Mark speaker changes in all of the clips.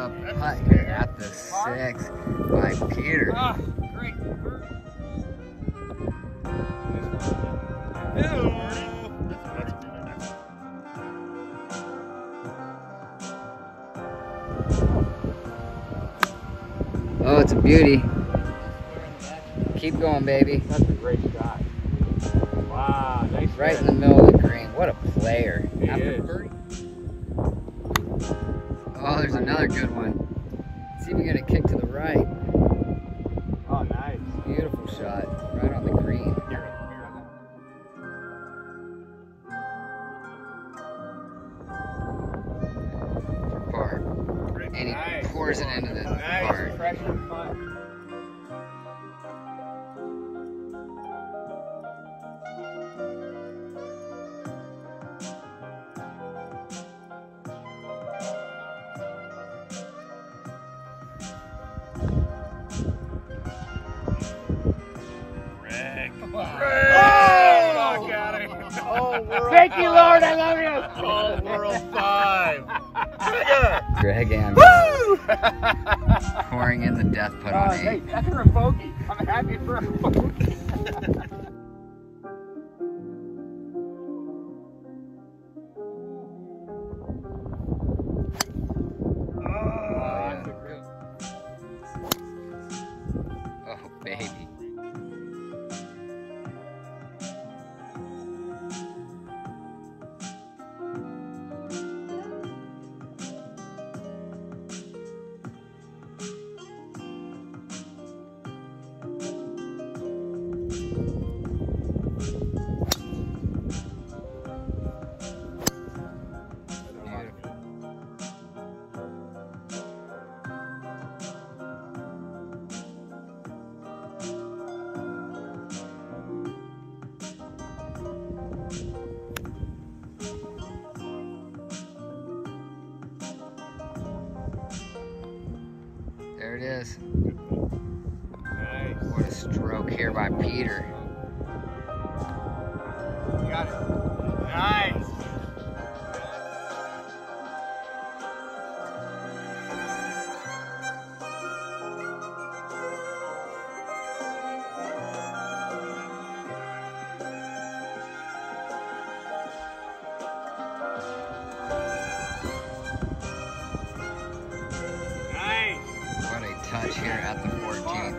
Speaker 1: a putt here at the 6 by Peter.
Speaker 2: Ah, great.
Speaker 1: Oh, it's a beauty. Keep going, baby.
Speaker 2: That's a great shot. Wow, nice.
Speaker 1: Right in the middle of the green. What a player.
Speaker 2: He is.
Speaker 1: Oh, there's another good one. Let's see if we get a kick to the right.
Speaker 2: Oh, nice.
Speaker 1: Beautiful shot. Right on the green. For par. And he pours it into the par.
Speaker 2: Nice, fresh and fun. Thank you, Lord. I love you.
Speaker 3: Oh, World 5.
Speaker 1: Greg and pouring in the death putt on 8.
Speaker 2: Hey, that's for a bogey. I'm happy for a bogey.
Speaker 1: Oh, baby. There it is.
Speaker 2: Nice.
Speaker 1: What a stroke here by Peter.
Speaker 2: You got it. Nice.
Speaker 1: What a touch here at the 14th.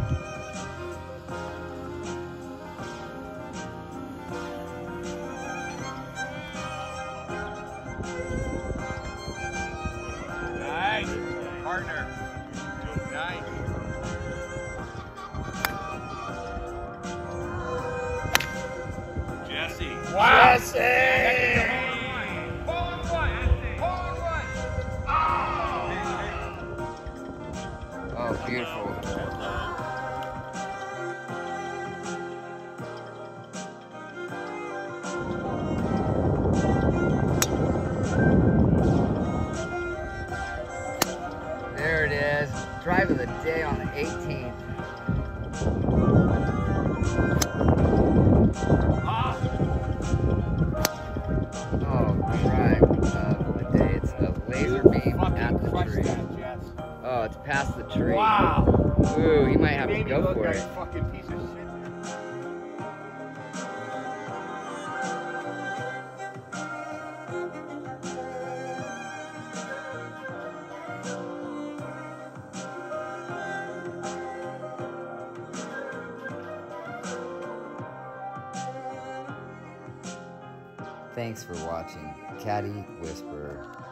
Speaker 2: Nice. Partner. Nice.
Speaker 3: Jessie.
Speaker 2: Wow.
Speaker 3: Jessie!
Speaker 1: Oh, beautiful. There it is. Drive of the day on the 18th. Oh, drive of the day. It's a laser beam at the tree. Oh, it's past the tree.
Speaker 2: Wow.
Speaker 1: Ooh, he might have to go for it.
Speaker 2: Fucking piece of shit.
Speaker 1: Thanks for watching Caddy Whisperer.